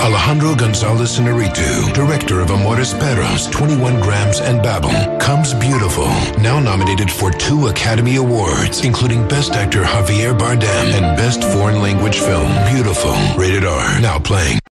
Alejandro González Iñárritu, director of Amores Perros, 21 Grams, and Babel, comes Biutiful, now nominated for 2 Academy Awards, including Best Actor Javier Bardem and Best Foreign Language Film, Biutiful, rated R, now playing.